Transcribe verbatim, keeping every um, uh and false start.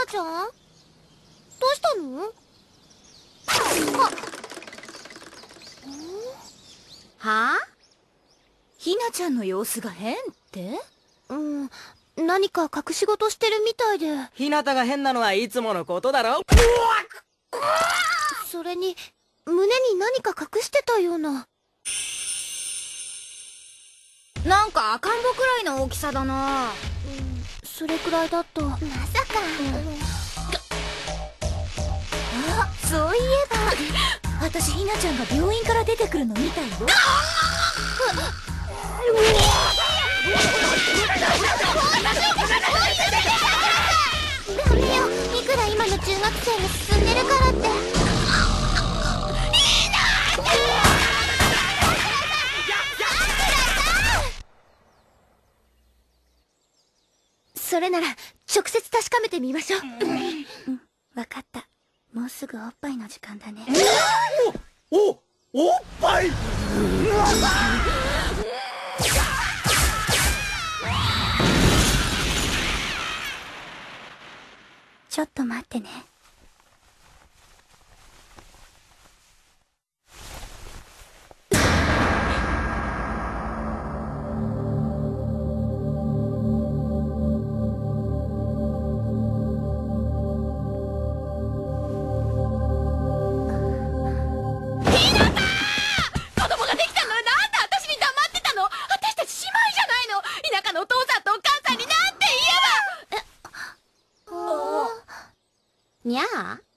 ちゃん、どうしたの？ はあ？ひなちゃんの様子が変って？ うん、何か隠し事してるみたいで。 ひなたが変なのはいつものことだろ。 それに胸に何か隠してたような。 なんか赤ん坊くらいの大きさだな。 うん、それくらいだと。まさか、うん、 あ、そういえば私ひなちゃんが病院から出てくるの見たよ。 ダメよ、いくら今の中学生が進んでるからって。それなら直接確かめてみましょう。うん、わかった。もうすぐおっぱいの時間だね。 おおおっぱい。 ちょっと待ってね。 にゃあ。